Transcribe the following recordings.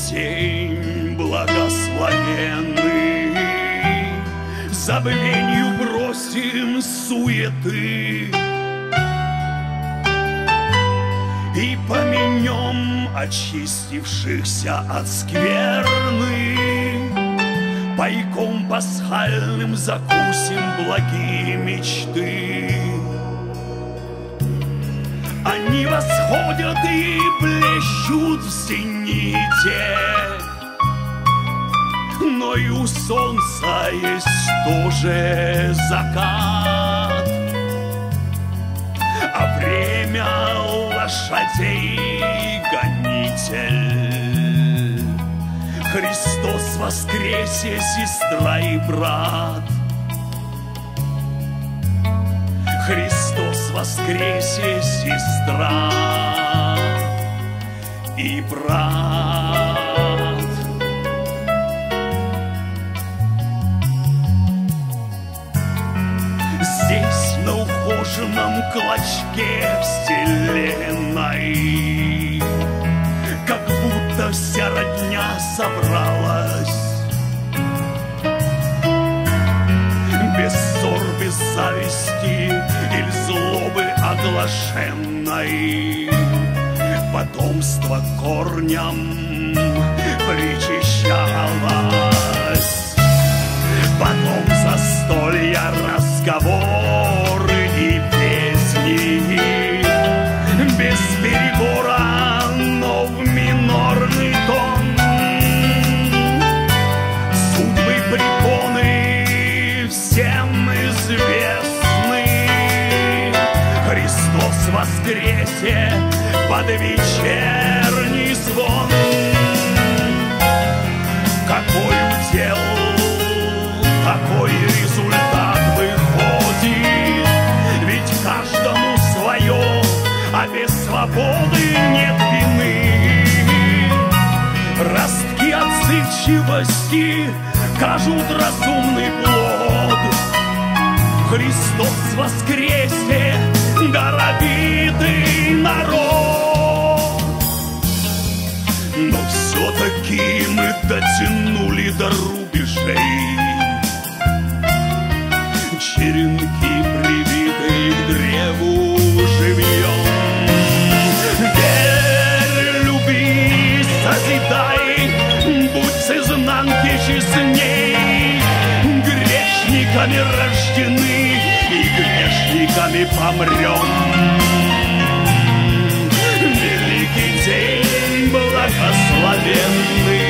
день благословенный, забвенью бросим суеты и поменем очистившихся от скверны. Пайком пасхальным закусим благие мечты. Они восходят и блещут в зените, но и у солнца есть тоже закат. А время лошадей гонитель. Христос воскресе, сестра и брат. Христос воскресе, сестра и брат. Здесь, на ухоженном клочке вселенной, как будто вся родня собралась. Без ссор, без зависти или злобы оглашенной, потомство корням причащалось. Потом застолья, разговоры и песни, без перебора, но в минорный тон. Судьбы препоны всем известны. Христос воскресе под вечерний звон. Какой удел, какой результат выходит, ведь каждому свое, а без свободы нет вины. Ростки отзывчивости кажут разумный плод. Христос воскресе, даровитый народ. Но все-таки мы дотянули до рубежей. Черенки, привитые к древу живьем. Верь, люби, созидай, будь с изнанки честней. Грешниками рождены и грешниками помрем. Великий день благословенный.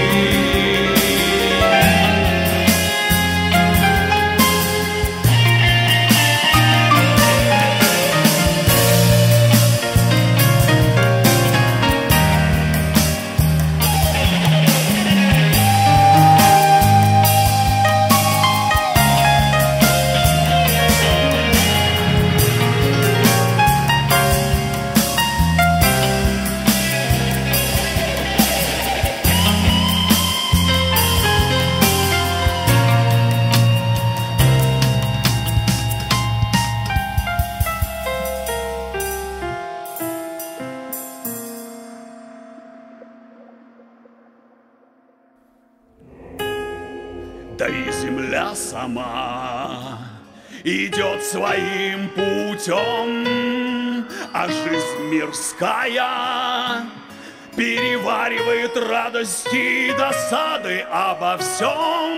Да и земля сама идет своим путем, а жизнь мирская переваривает радости и досады обо всем.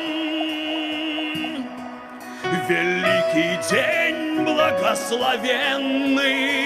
Великий день благословенный,